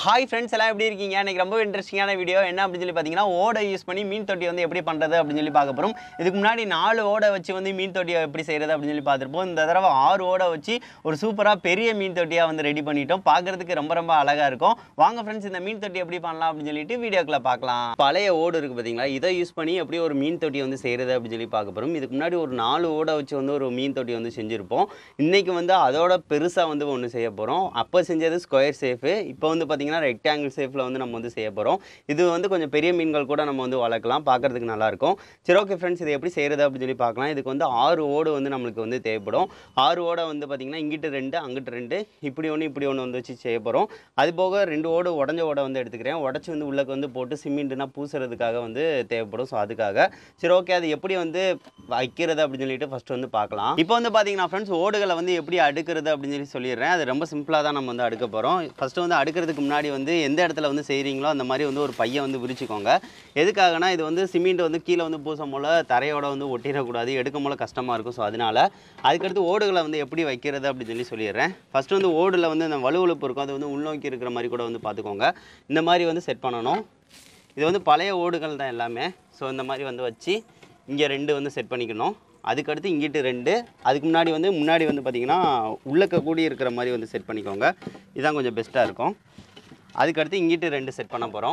Hi friends எல்லாம் எப்படி இருக்கீங்க? எனக்கு ரொம்ப இன்ட்ரெஸ்டிங்கான வீடியோ என்ன அப்படின்னு சொல்லி பார்த்தீங்கன்னா, ஓடை யூஸ் பண்ணி மீன் தொட்டி வந்து எப்படி பண்ணுறது அப்படின்னு சொல்லி பார்க்க போகிறோம். இதுக்கு முன்னாடி 4 ஓடை வச்சு வந்து மீன் தொட்டியை எப்படி செய்கிறது அப்படின்னு சொல்லி பார்த்துருப்போம். இந்த தடவை 6 ஓடை வச்சு ஒரு சூப்பராக பெரிய மீன் தொட்டியாக வந்து ரெடி பண்ணிட்டோம். பார்க்குறதுக்கு ரொம்ப ரொம்ப அழகாக இருக்கும். வாங்க ஃப்ரெண்ட்ஸ், இந்த மீன் தொட்டி எப்படி பண்ணலாம் அப்படின்னு சொல்லிட்டு வீடியோக்குள்ள பார்க்கலாம். பழைய ஓடு இருக்குது பார்த்தீங்களா, இதை யூஸ் பண்ணி எப்படி ஒரு மீன் தொட்டி வந்து செய்கிறது அப்படின்னு சொல்லி பார்க்க போகிறோம். இதுக்கு முன்னாடி ஒரு 4 ஓடை வச்சு வந்து ஒரு மீன் தொட்டி வந்து செஞ்சுருப்போம். இன்றைக்கி வந்து அதோட பெருசாக வந்து ஒன்று செய்ய போகிறோம். அப்போ செஞ்சது ஸ்கொயர் ஷேப்பு, இப்போ வந்து பார்த்தீங்கன்னா ரெக்டாங்கிள் ஷேப்பில் வந்து நம்ம வந்து செய்ய போகிறோம். இது வந்து கொஞ்சம் பெரிய மீன்கள் கூட நம்ம வந்து வளர்க்கலாம், பார்க்குறதுக்கு நல்லாயிருக்கும். சரி, ஓகே ஃப்ரெண்ட்ஸ், இதை எப்படி செய்கிறது அப்படின்னு சொல்லி பார்க்கலாம். இதுக்கு வந்து 6 ஓடு வந்து நம்மளுக்கு வந்து தேவைப்படும். 6 ஓடை வந்து பார்த்திங்கன்னா இங்கிட்டு 2 அங்கிட்டு 2 இப்படி ஒன்று வந்து வச்சு செய்ய போகிறோம். அது போக 2 ஓடு உடஞ்ச ஓடை வந்து எடுத்துக்கிறேன். உடச்சி வந்து உள்ளே வந்து போட்டு சிமெண்ட்னா பூசுறதுக்காக வந்து தேவைப்படும். ஸோ அதுக்காக சரி, ஓகே, அது எப்படி வந்து வைக்கிறது அப்படின்னு சொல்லிட்டு ஃபஸ்ட்டு வந்து பார்க்கலாம். இப்போ வந்து பார்த்தீங்கன்னா ஃப்ரெண்ட்ஸ், ஓடுகளை வந்து எப்படி அடுக்கிறது அப்படின்னு சொல்லிடுறேன். அது ரொம்ப சிம்பிளாக தான் நம்ம வந்து அடுக்க போகிறோம். ஃபஸ்ட்டு வந்து அடுக்கிறதுக்கு முன்னாடி வந்து எந்த இடத்துல வந்து செய்கிறீங்களோ அந்த மாதிரி வந்து ஒரு பையை வந்து விரிச்சிக்கோங்க. எதுக்காகனா, இது வந்து சிமெண்ட் வந்து கீழே வந்து பூசும் போல் தரையோட வந்து ஒட்டிடக்கூடாது, எடுக்கும் போல கஷ்டமாக இருக்கும். ஸோ அதனால் அதுக்கடுத்து ஓடுகளை வந்து எப்படி வைக்கிறது அப்படின்னு சொல்லிடுறேன். ஃபஸ்ட்டு வந்து ஓடில் வந்து அந்த வலுவழுப்பு இருக்கும், அது வந்து உள்நோக்கி இருக்கிற மாதிரி கூட வந்து பார்த்துக்கோங்க. இந்த மாதிரி வந்து செட் பண்ணணும். இது வந்து பழைய ஓடுகள் தான் எல்லாமே. ஸோ இந்த மாதிரி வந்து வச்சு இங்கே 2 வந்து செட் பண்ணிக்கணும். அதுக்கடுத்து இங்கிட்டு 2, அதுக்கு முன்னாடி வந்து பார்த்திங்கன்னா உள்ளக்க கூடி இருக்கிற மாதிரி வந்து செட் பண்ணிக்கோங்க. இதுதான் கொஞ்சம் பெஸ்ட்டாக இருக்கும். அதுக்கடுத்து இங்கிட்டு 2 செட் பண்ண போகிறோம்.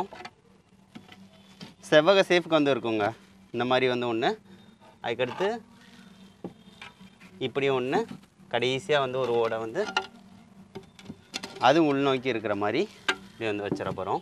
செவ்வக சேஃப்க்கு வந்து இருக்குங்க இந்த மாதிரி வந்து ஒன்று. அதுக்கடுத்து இப்படியும் ஒன்று, கடைசியாக வந்து ஒரு ஓடை வந்து அதுவும் உள்நோக்கி இருக்கிற மாதிரி இப்படி வந்து வச்சிட போகிறோம்.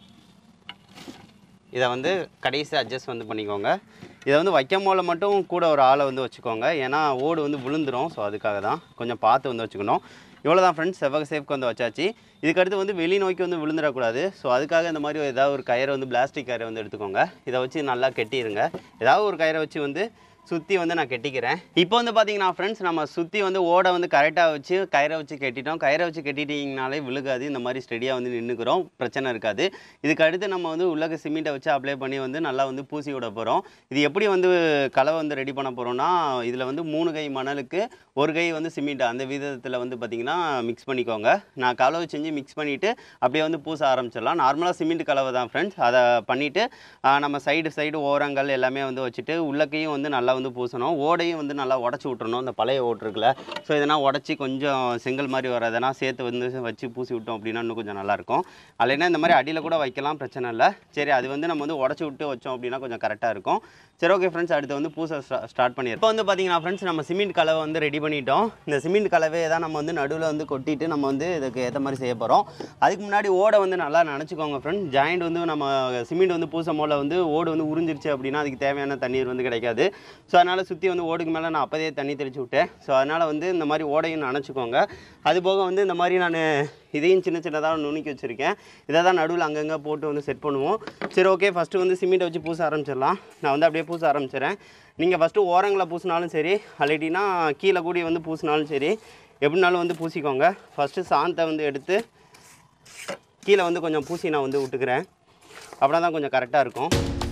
இதை வந்து கடைசியாக அட்ஜஸ்ட் வந்து பண்ணிக்கோங்க. இதை வந்து வைக்கும் போல மட்டும் கூட ஒரு ஆளை வந்து வச்சுக்கோங்க, ஏன்னா ஓடு வந்து விழுந்துடும். ஸோ அதுக்காக தான் கொஞ்சம் பார்த்து வந்து வச்சுக்கணும். இவ்வளோ தான் ஃப்ரெண்ட்ஸ், செவ்வக சேஃப்க்கு வந்து வச்சாச்சு. இதுக்கடுத்து வந்து வெளி நோக்கி வந்து விழுந்துடக்கூடாது. ஸோ அதுக்காக இந்த மாதிரி ஏதாவது ஒரு கயிறை வந்து பிளாஸ்டிக் கயிறை வந்து எடுத்துக்கோங்க. இதை வச்சு நல்லா கட்டிடுங்க. ஏதாவது ஒரு கயிறை வச்சு வந்து சுற்றி வந்து நான் கட்டிக்கிறேன். இப்போ வந்து பார்த்தீங்கன்னா ஃப்ரெண்ட்ஸ், நம்ம சுற்றி வந்து ஓடை வந்து கரெக்டாக வச்சு கயிறை வச்சு கட்டிட்டோம். கயிறை வச்சு கட்டிட்டிங்கனாலே விழுகாது, இந்த மாதிரி ஸ்டெடியாக வந்து நின்றுக்கிறோம், பிரச்சனை இருக்காது. இதுக்கு அடுத்து நம்ம வந்து உள்ளக்க சிமெண்ட்டை வச்சு அப்ளை பண்ணி வந்து நல்லா வந்து பூசி விட போகிறோம். இது எப்படி வந்து கலவை வந்து ரெடி பண்ண போகிறோம்னா, இதில் வந்து 3 கை மணலுக்கு 1 கை வந்து சிமெண்ட், அந்த விதத்தில் வந்து பார்த்திங்கன்னா மிக்ஸ் பண்ணிக்கோங்க. நான் கலவை செஞ்சு மிக்ஸ் பண்ணிவிட்டு அப்படியே வந்து பூச ஆரம்பிச்சிடலாம். நார்மலாக சிமெண்ட் கலவை தான் ஃப்ரெண்ட்ஸ். அதை பண்ணிவிட்டு நம்ம சைடு ஓரங்கள் எல்லாமே வந்து வச்சுட்டு உள்ளக்கையும் வந்து நல்லா வந்து பூசணும். ஓடையும் வந்து நல்லா உடச்சி விட்டுறணும். இந்த பழைய ஓட்டு இருக்குல்ல, ஸோ இதெல்லாம் உடச்சி கொஞ்சம் செங்கல் மாதிரி வரதனா சேர்த்து வந்து வச்சு பூசி விட்டோம் அப்படின்னா இன்னும் கொஞ்சம் நல்லாயிருக்கும். இல்லைன்னா இந்த மாதிரி அடியில் கூட வைக்கலாம், பிரச்சனை இல்லை. சரி, அது வந்து நம்ம வந்து உடச்சி விட்டு வச்சோம் அப்படின்னா கொஞ்சம் கரெக்டாக இருக்கும். சரி, ஓகே ஃப்ரெண்ட்ஸ், அடுத்து வந்து பூச ஸ்டார்ட் பண்ணிடுறோம். இப்போ வந்து பார்த்தீங்கன்னா ஃப்ரெண்ட்ஸ், நம்ம சிமெண்ட் கலவை வந்து ரெடி பண்ணிட்டோம். இந்த சிமெண்ட் கலவையை தான் நம்ம வந்து நடுவில் வந்து கொட்டிட்டு நம்ம வந்து இதுக்கு ஏற்ற மாதிரி செய்ய போகிறோம். அதுக்கு முன்னாடி ஓடை வந்து நல்லா நினச்சிக்கோங்க ஃப்ரெண்ட்ஸ். ஜாயிண்ட் வந்து நம்ம சிமெண்ட் வந்து பூசம் போல் வந்து ஓடு வந்து உறிஞ்சிருச்சு அப்படின்னா அதுக்கு தேவையான தண்ணீர் வந்து கிடைக்காது. ஸோ அதனால் சுற்றி வந்து ஓடுக்கு மேலே நான் அப்போதே தண்ணி தெளித்து விட்டேன். ஸோ அதனால் வந்து இந்த மாதிரி ஓடையும் நினச்சிக்கோங்க. அதுபோக வந்து இந்த மாதிரி நான் இதையும் சின்னதாக நுணுக்கி வச்சுருக்கேன். இதை தான் நடுவில் அங்கங்கே போட்டு வந்து செட் பண்ணுவோம். சரி, ஓகே, ஃபஸ்ட்டு வந்து சிமெண்ட்டை வச்சு பூச ஆரம்பிச்சிடலாம். நான் வந்து அப்படியே பூச ஆரம்பிச்சிடறேன். நீங்கள் ஃபஸ்ட்டு ஓரங்களை பூசினாலும் சரி, அல்லாட்டினா கீழே கூடி வந்து பூசினாலும் சரி, எப்படினாலும் வந்து பூசிக்கோங்க. ஃபஸ்ட்டு சாந்தை வந்து எடுத்து கீழே வந்து கொஞ்சம் பூசி நான் வந்து விட்டுக்கிறேன். அப்படின்னா தான் கொஞ்சம் கரெக்டாக இருக்கும்.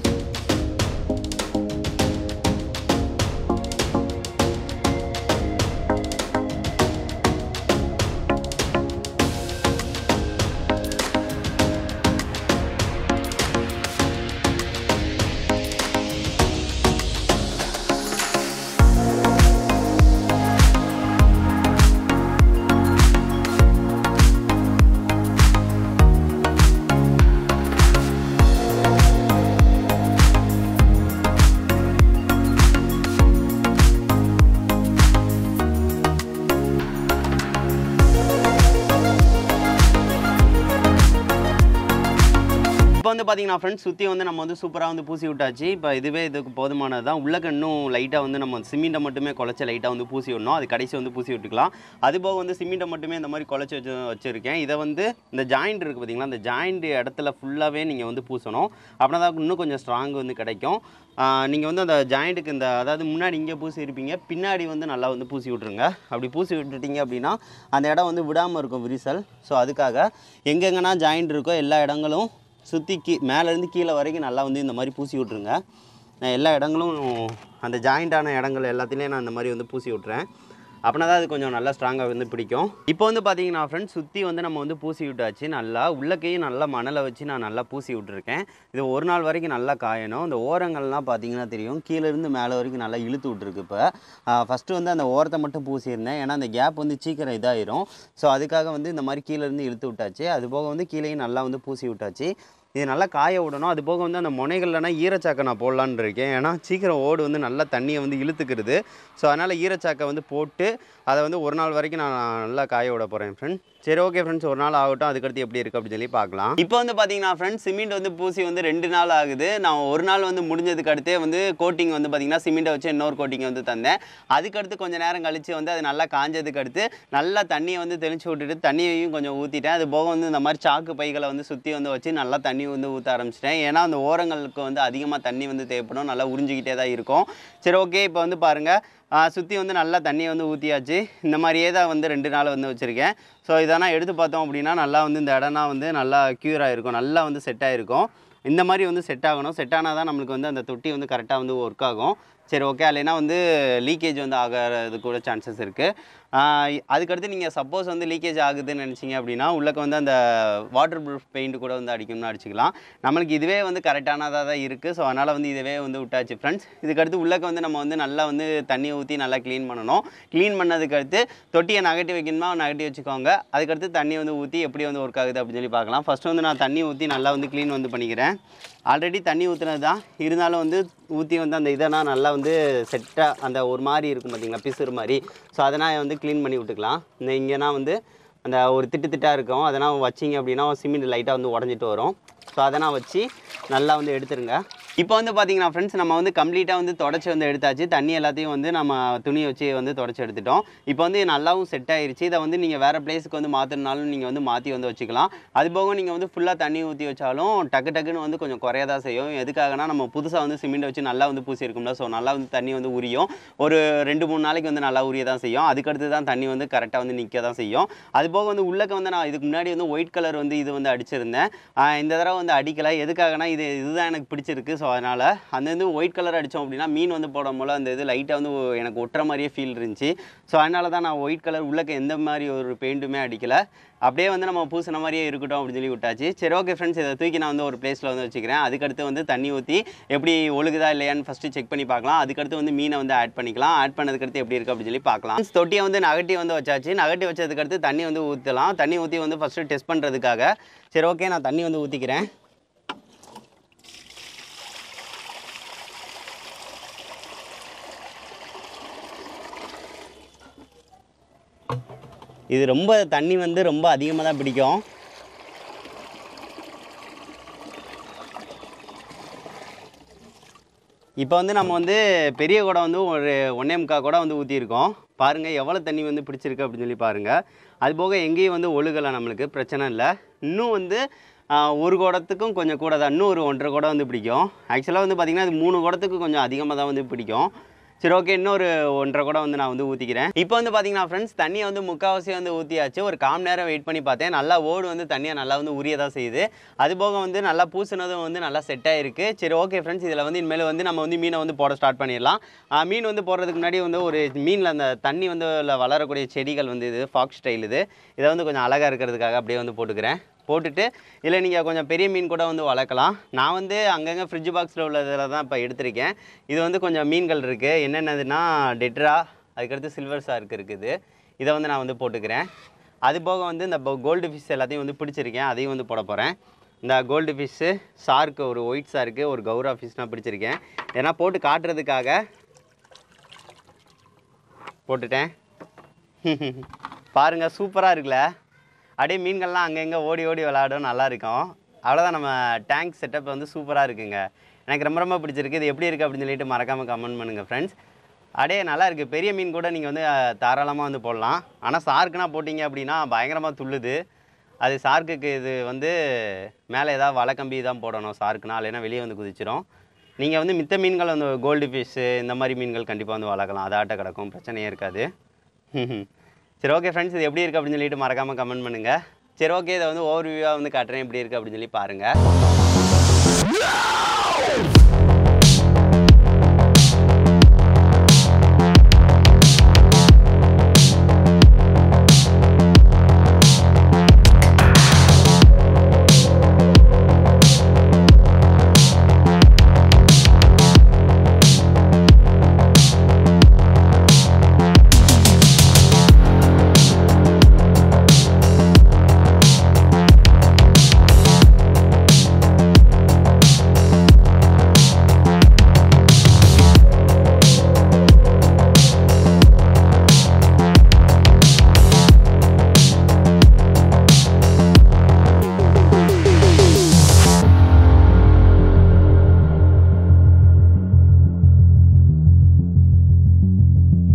வந்து பார்த்தீங்கன்னா ஃப்ரெண்ட்ஸ், சுற்றி வந்து நம்ம வந்து சூப்பராக வந்து பூசி விட்டாச்சு. இப்போ இதுக்கு போதுமானது தான். உள்ளக்க இன்னும் லைட்டாக வந்து நம்ம சிமெண்ட்டை மட்டுமே குழச்சி லைட்டாக வந்து பூசி விடணும். அது கடைசி வந்து பூசி விட்டுக்கலாம். அதுபோக வந்து சிமெண்ட்டை மட்டுமே இந்த மாதிரி குழச்சி வச்சுருக்கேன். இதை வந்து இந்த ஜாயிண்ட் இருக்குது பார்த்தீங்களா, இந்த ஜாயிண்ட் இடத்துல ஃபுல்லாகவே நீங்கள் வந்து பூசணும். அப்படின்னா தான் இன்னும் கொஞ்சம் ஸ்ட்ராங் வந்து கிடைக்கும். நீங்கள் வந்து அந்த ஜாயிண்ட்டுக்கு அதாவது முன்னாடி இங்கே பூசி இருப்பீங்க, பின்னாடி வந்து நல்லா வந்து பூசி விட்ருங்க. அப்படி பூசி விட்டுட்டிங்க அப்படின்னா அந்த இடம் வந்து விடாமல் இருக்கும் விரிசல். ஸோ அதுக்காக எங்கெங்கன்னா ஜாயிண்ட் இருக்கோ எல்லா இடங்களும் சுற்றி மேலேருந்து கீழே வரைக்கும் நல்லா வந்து இந்த மாதிரி பூசி விட்ருங்க. நான் எல்லா இடங்களும் அந்த ஜாயிண்டான இடங்கள் எல்லாத்துலேயும் நான் இந்த மாதிரி வந்து பூசி விட்றேன். அப்படின்னா தான் அது கொஞ்சம் நல்லா ஸ்ட்ராங்காக வந்து பிடிக்கும். இப்போ வந்து பார்த்தீங்கன்னா ஃப்ரெண்ட்ஸ் சுற்றி வந்து நம்ம வந்து பூசி விட்டாச்சு. நல்லா உள்ளக்கையும் நல்லா மணலை வச்சு நான் நல்லா பூசி விட்டுருக்கேன். இது ஒரு நாள் வரைக்கும் நல்லா காயணும். இந்த ஓரங்கள்லாம் பார்த்தீங்கன்னா தெரியும், கீழேருந்து மேலே வரைக்கும் நல்லா இழுத்து விட்டுருக்கு. இப்போ ஃபஸ்ட்டு வந்து அந்த ஓரத்தை மட்டும் பூசியிருந்தேன், ஏன்னா அந்த கேப் வந்து சீக்கிரம் இதாயிரும். ஸோ அதுக்காக வந்து இந்த மாதிரி கீழேருந்து இழுத்து விட்டாச்சு. அது போக வந்து கீழேயும் நல்லா வந்து பூசி விட்டாச்சு. இது நல்லா காய விடணும். அது போக வந்து அந்த முனைகள்லனா ஈரச்சாக்கை நான் போடலான்னு இருக்கேன். ஏன்னா சீக்கிரம் ஓடு வந்து நல்லா தண்ணியை வந்து இழுத்துக்கிறது. ஸோ அதனால் ஈரச்சாக்கை வந்து போட்டு அதை வந்து ஒரு நாள் வரைக்கும் நான் நல்லா காய விட போகிறேன் ஃப்ரெண்ட். சரி ஓகே ஃப்ரெண்ட்ஸ், ஒரு நாள் ஆகட்டும், அதுக்கடுத்து எப்படி இருக்குது அப்படின்னு சொல்லி பார்க்கலாம். இப்போ வந்து பார்த்தீங்கன்னா ஃப்ரெண்ட்ஸ் சிமெண்ட் வந்து பூசி வந்து 2 நாள் ஆகுது. நான் ஒரு நாள் வந்து முடிஞ்சதுக்கு அடுத்தே வந்து கோட்டிங் வந்து பார்த்தீங்கன்னா சிமெண்ட்டை வச்சு இன்னொரு கோட்டிங் வந்து தந்தேன். அதுக்கடுத்து கொஞ்சம் நேரம் கழித்து வந்து அது நல்லா காஞ்சதுக்கு அடுத்து நல்லா தண்ணியை வந்து தெளித்து விட்டுட்டு தண்ணியையும் கொஞ்சம் ஊற்றிட்டேன். அது போக வந்து இந்த மாதிரி சாக்கு பைகளை வந்து சுற்றி வந்து வச்சு நல்லா தண்ணி வந்து ஊற்ற ஆரம்பிச்சிட்டேன். ஏன்னா அந்த ஓரங்களுக்கு வந்து அதிகமாக தண்ணி வந்து தேவைப்படும், நல்லா உறிஞ்சிக்கிட்டே தான் இருக்கும். சரி ஓகே, இப்போ வந்து பாருங்கள் சுற்றி வந்து நல்லா தண்ணியை வந்து ஊற்றியாச்சு. இந்த மாதிரியே தான் வந்து 2 நாள் வந்து வச்சுருக்கேன். ஸோ இதெல்லாம் எடுத்து பார்த்தோம் அப்படின்னா நல்லா வந்து இந்த இடம்னா வந்து நல்லா க்யூர் ஆகிருக்கும், நல்லா வந்து செட் ஆகிருக்கும். இந்த மாதிரி வந்து செட் ஆகணும். செட் ஆனால் தான் நம்மளுக்கு வந்து அந்த தொட்டி வந்து கரெக்டாக வந்து ஒர்க் ஆகும். சரி ஓகே, இல்லைன்னா வந்து லீக்கேஜ் வந்து ஆகிறது கூட சான்சஸ் இருக்குது. அதுக்கடுத்து நீங்கள் சப்போஸ் வந்து லீக்கேஜ் ஆகுதுன்னு நினச்சிங்க அப்படின்னா உள்ளக்க வந்து அந்த வாட்டர் ப்ரூஃப் பெயிண்ட் கூட வந்து அடிக்கணும்னு அடிச்சிக்கலாம். நம்மளுக்கு இதுவே வந்து கரெக்டானதாக தான் இருக்குது. ஸோ அதனால் வந்து இதுவே வந்து விட்டாச்சு ஃப்ரெண்ட்ஸ். இதுக்கடுத்து உள்ளக்க வந்து நம்ம வந்து நல்லா வந்து தண்ணியை ஊற்றி நல்லா க்ளீன் பண்ணணும். க்ளீன் பண்ணதுக்கடுத்து தொட்டியை நகட்டி வைக்கணுமா நகட்டி வச்சுக்கோங்க. அதுக்கடுத்து தண்ணி வந்து ஊற்றி எப்படி வந்து ஒர்க் ஆகுது அப்படின்னு சொல்லி பார்க்கலாம். ஃபஸ்ட்டு வந்து நான் தண்ணி ஊற்றி நல்லா வந்து க்ளீன் வந்து பண்ணிக்கிறேன். ஆல்ரெடி தண்ணி ஊற்றுனது தான், இருந்தாலும் வந்து ஊற்றி வந்து அந்த இதெல்லாம் நல்லா வந்து செட்டாக அந்த ஒரு மாதிரி இருக்கும் பார்த்தீங்களா, பிசுறு மாதிரி. ஸோ அதனால் வந்து க்ளீன் பண்ணி விட்டுக்கலாம். இந்த இங்கேனா வந்து அந்த ஒரு திட்டாக இருக்கும், அதெல்லாம் வச்சிங்க அப்படின்னா சிமெண்ட் லைட்டாக வந்து உடஞ்சிட்டு வரும். ஸோ அதெல்லாம் வச்சு நல்லா வந்து எடுத்துருங்க. இப்போ வந்து பார்த்தீங்கன்னா ஃப்ரெண்ட்ஸ் நம்ம வந்து கம்ப்ளீட்டாக வந்து தொடச்சி வந்து எடுத்தாச்சு. தண்ணி எல்லாத்தையும் வந்து நம்ம துணியை வச்சு வந்து தொடச்சி எடுத்துட்டோம். இப்போ வந்து நல்லாவும் செட் ஆகிருச்சு. இதை வந்து நீங்கள் வேறு பிளேஸுக்கு வந்து மாற்றினாலும் நீங்கள் வந்து மாற்றி வந்து வச்சுக்கலாம். அது போக நீங்கள் வந்து ஃபுல்லாக தண்ணி ஊற்றி வச்சாலும் டக்குன்னு வந்து கொஞ்சம் குறைய தான் செய்யும். எதுக்காகனா நம்ம புதுசாக வந்து சிமெண்ட் வச்சு நல்லா வந்து பூசி இருக்கும்ல. ஸோ நல்லா வந்து தண்ணி வந்து உரியும். ஒரு 2-3 நாளைக்கு வந்து நல்லா உரிய தான் செய்யும். அதுக்கடுத்து தான் தண்ணி வந்து கரெக்டாக வந்து நிற்க தான் செய்யும். அது போக வந்து உள்ளக்க வந்து நான் இதுக்கு முன்னாடி வந்து ஒயிட் கலர் வந்து இது வந்து அடிச்சிருந்தேன். இந்த தடவை வந்து அடிக்கலை. எதுக்காகனா இதுதான் எனக்கு பிடிச்சிருக்கு. ஸோ அதனால் அந்த வந்து ஒயிட் கலர் அடித்தோம் அப்படின்னா மீன் வந்து போடும் போல் அந்த இது லைட்டாக வந்து எனக்கு ஒட்டுற மாதிரியே ஃபீல் இருந்துச்சு. ஸோ அதனால தான் நான் ஒயிட் கலர் உள்ளக்க எந்த மாதிரி ஒரு பெயிண்ட்டுமே அடிக்கலை. அப்படியே வந்து நம்ம பூசின மாதிரியே இருக்கட்டும் அப்படின்னு சொல்லி விட்டாச்சு. சரி ஓகே ஃப்ரெண்ட்ஸ், இதை தூக்கி நான் வந்து ஒரு பிளேஸில் வந்து வச்சுக்கிறேன். அதுக்கடுத்து வந்து தண்ணி ஊற்றி எப்படி ஒழுகுதா இல்லையான்னு ஃபஸ்ட்டு செக் பண்ணி பார்க்கலாம். அதுக்கடுத்து வந்து மீனை வந்து ஆட் பண்ணிக்கலாம். ஆட் பண்ணதுக்கடுத்து எப்படி இருக்குது அப்படின்னு சொல்லி பார்க்கலாம். தொட்டியை வந்து நகட்டி வந்து வச்சாச்சு. நகட்டி வச்சதுக்கடுத்து தண்ணி வந்து ஊற்றலாம். தண்ணி ஊற்றி வந்து ஃபஸ்ட்டு டெஸ்ட் பண்ணுறதுக்காக. சரி ஓகே, நான் தண்ணி வந்து ஊற்றிக்கிறேன். இது ரொம்ப தண்ணி வந்து ரொம்ப அதிகமாக தான் பிடிக்கும். இப்போ வந்து நம்ம வந்து பெரிய குடம் வந்து ஒரு 1.25 குடம் வந்து ஊற்றிருக்கோம். பாருங்கள் எவ்வளோ தண்ணி வந்து பிடிச்சிருக்கு அப்படின்னு சொல்லி பாருங்கள். அது போக எங்கேயும் வந்து ஒழுகலை, நம்மளுக்கு பிரச்சனை இல்லை. இன்னும் வந்து ஒரு குடத்துக்கும் கொஞ்சம் கூட தான், இன்னும் ஒரு 1.5 குடம் வந்து பிடிக்கும். ஆக்சுவலாக வந்து பார்த்திங்கன்னா அது 3 குடத்துக்கு கொஞ்சம் அதிகமாக தான் வந்து பிடிக்கும். சரி ஓகே, இன்னொரு 1.5 குடம் வந்து நான் வந்து ஊற்றிக்கிறேன். இப்போ வந்து பார்த்தீங்கன்னா ஃப்ரெண்ட்ஸ் தண்ணியை வந்து முக்கால்வாசி வந்து ஊற்றியாச்சு. ஒரு 1/4 நேரம் வெயிட் பண்ணி பார்த்தேன். நல்லா ஓடு வந்து தண்ணியை நல்லா வந்து உரியதான் செய்யுது. அது போக வந்து நல்லா பூசினதும் வந்து நல்லா செட் ஆகிருக்கு. சரி ஓகே ஃப்ரெண்ட்ஸ், இதில் வந்து இனிமேல் வந்து நம்ம வந்து மீனை வந்து போட ஸ்டார்ட் பண்ணிடலாம். மீன் வந்து போடுறதுக்கு முன்னாடி வந்து ஒரு மீனில் அந்த தண்ணி வந்து வளரக்கூடிய செடிகள் வந்து இது ஃபாக்ஸ் ஸ்டைல் இதை வந்து கொஞ்சம் அழகாக இருக்கிறதுக்காக அப்படியே வந்து போட்டுக்கிறேன். போட்டுட்டு இல்லை நீங்கள் கொஞ்சம் பெரிய மீன் கூட வந்து வளர்க்கலாம். நான் வந்து அங்கங்கே ஃப்ரிட்ஜ் பாக்ஸில் உள்ளதில் தான் இப்போ எடுத்திருக்கேன். இது வந்து கொஞ்சம் மீன்கள் இருக்குது. என்னென்னதுன்னா டெட்ரா, அதுக்கடுத்து சில்வர் ஷார்க் இருக்குது. இதை வந்து நான் வந்து போட்டுக்கிறேன். அது போக வந்து இந்த கோல்டு ஃபிஷ் எல்லாத்தையும் வந்து பிடிச்சிருக்கேன், அதையும் வந்து போட போகிறேன். இந்த கோல்டு ஃபிஷ்ஷு, ஷார்க்கு, ஒரு ஒயிட் ஷார்க்கு, ஒரு கௌரா ஃபிஷ் நான் பிடிச்சிருக்கேன். ஏன்னா போட்டு காட்டுறதுக்காக போட்டுட்டேன். பாருங்கள் சூப்பராக இருக்குல்ல. அப்படியே மீன்கள்லாம் அங்கங்கே ஓடி விளையாடும், நல்லா இருக்கும். அவ்வளோதான், நம்ம டேங்க் செட்டப் வந்து சூப்பராக இருக்குங்க. எனக்கு ரொம்ப பிடிச்சிருக்கு. இது எப்படி இருக்குது அப்படின்னு சொல்லிட்டு மறக்காமல் கமெண்ட் பண்ணுங்கள் ஃப்ரெண்ட்ஸ். அப்படியே நல்லா இருக்குது. பெரிய மீன் கூட நீங்கள் வந்து தாராளமாக வந்து போடலாம். ஆனால் ஷார்க்குனா போட்டிங்க அப்படின்னா பயங்கரமாக துள்ளுது. அது ஷார்க்குக்கு இது வந்து மேலே ஏதாவது வலை கம்பி தான் போடணும் ஷார்க்குனா, இல்லைன்னா வெளியே வந்து குதிச்சிடும். நீங்கள் வந்து மித்த மீன்கள் வந்து கோல்டு ஃபிஷ்ஷு இந்த மாதிரி மீன்கள் கண்டிப்பாக வந்து வளர்க்கலாம். அது ஆட்ட கிடக்கும், பிரச்சனையே இருக்காது. சரி ஓகே ஃப்ரெண்ட்ஸ், இது எப்படி இருக்குது அப்படின்னு சொல்லிட்டு மறக்காமல் கமெண்ட் பண்ணுங்கள். சரி ஓகே, இதை வந்து ஓவர் வியூவாக வந்து காட்டுறேன் எப்படி இருக்குது அப்படின்னு சொல்லி பாருங்கள்.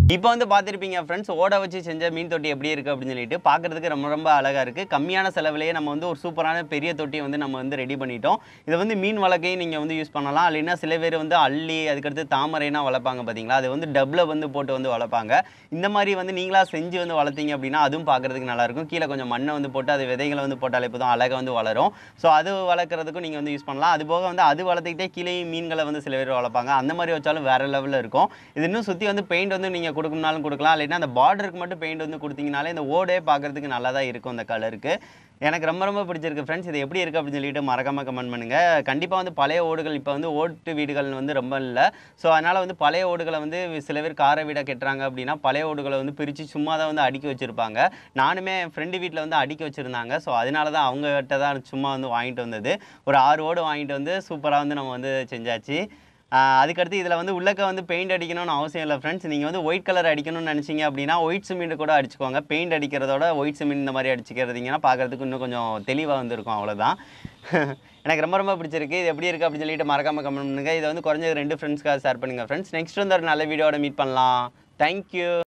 இப்போ வந்து பார்த்துருப்பீங்க ஃப்ரெண்ட்ஸ், ஓட வச்சு செஞ்ச மீன் தொட்டி எப்படி இருக்குது அப்படின்னு சொல்லிட்டு பார்க்குறதுக்கு ரொம்ப ரொம்ப அழகாக இருக்குது. கம்மியான செலவுலேயே நம்ம வந்து ஒரு சூப்பரான பெரிய தொட்டி வந்து நம்ம வந்து ரெடி பண்ணிட்டோம். இதை வந்து மீன் வளர்க்கையும் நீங்கள் வந்து யூஸ் பண்ணலாம். இல்லைன்னா சில பேர் வந்து அள்ளி அதுக்கடுத்து தாமரைனா வளர்ப்பாங்க பார்த்தீங்களா, அது வந்து டப்பில் வந்து போட்டு வந்து வளர்ப்பாங்க. இந்த மாதிரி வந்து நீங்களா செஞ்சு வந்து வளர்த்தீங்க அப்படின்னா அதுவும் பார்க்குறதுக்கு நல்லாயிருக்கும். கீழே கொஞ்சம் மண்ணை வந்து போட்டு அது விதைகளை வந்து போட்டாலே போதும், அழகாக வந்து வளரும். ஸோ அது வளர்க்குறதுக்கும் நீங்கள் வந்து யூஸ் பண்ணலாம். அது போக வந்து அது வளர்த்துக்கிட்டே கீழே மீன்களை வந்து சில பேர் வளர்ப்பாங்க. அந்த மாதிரி வச்சாலும் வேறு லெவலில் இருக்கும். இது இன்னும் சுற்றி வந்து பெயிண்ட் வந்து நீங்கள் கொடுக்கணும்னாலும் கொடுக்கலாம். இல்லைன்னா அந்த பார்டருக்கு மட்டும் பெயிண்ட் வந்து கொடுத்தீங்கனாலே இந்த ஓடே பார்க்குறதுக்கு நல்லா தான் இருக்கும் இந்த கலருக்கு. எனக்கு ரொம்ப ரொம்ப பிடிச்சிருக்கு ஃப்ரெண்ட்ஸ். இது எப்படி இருக்குது அப்படின்னு சொல்லிட்டு மறக்காமல் கமெண்ட் பண்ணுங்கள். கண்டிப்பாக வந்து பழைய ஓடுகள் இப்போ வந்து ஓட்டு வீடுகள் வந்து ரொம்ப இல்லை. ஸோ அதனால் வந்து பழைய ஓடுகளை வந்து சில பேர் காரை வீடாக கட்டுறாங்க அப்படின்னா பழைய ஓடுகளை வந்து பிரித்து சும்மா தான் வந்து அடுக்கி வச்சுருப்பாங்க. நானுமே என் ஃப்ரெண்டு வீட்டில் வந்து அடுக்கி வச்சுருந்தாங்க. ஸோ அதனால தான் அவங்ககிட்ட தான் சும்மா வந்து வாங்கிட்டு வந்தது. ஒரு 6 ஓடு வாங்கிட்டு வந்து சூப்பராக வந்து நம்ம வந்து செஞ்சாச்சு. அதுக்கடுத்து இதில் வந்து உள்ளக்க வந்து பெயிண்ட் அடிக்கணும்னு அவசியம் இல்லை ஃப்ரெண்ட்ஸ். நீங்கள் வந்து ஒயிட் கலர் அடிக்கணும்னு நினச்சிங்க அப்படின்னா ஒயிட் சிமெண்ட் கூட அடிச்சுக்கோங்க. பெயிண்ட் அடிக்கிறதோட ஒயிட் சிமெண்ட் இந்த மாதிரி அடிச்சுக்கிறதுங்கன்னா பார்க்குறதுக்கு இன்னும் கொஞ்சம் தெளிவாக வந்துருக்கும், அவ்வளோதான். எனக்கு ரொம்ப ரொம்ப பிடிச்சிருக்கு. இது எப்படி இருக்குது அப்படின்னு சொல்லிட்டு மறக்காமல் கமெண்ட் பண்ணுங்கள். இதை வந்து குறைஞ்சது 2 ஃப்ரெண்ட்ஸ்க்காக ஷேர் பண்ணுங்கள் ஃப்ரெண்ட்ஸ். நெக்ஸ்ட் வந்து ஒரு நல்ல வீடியோட மீட் பண்ணலாம். தேங்க்யூ.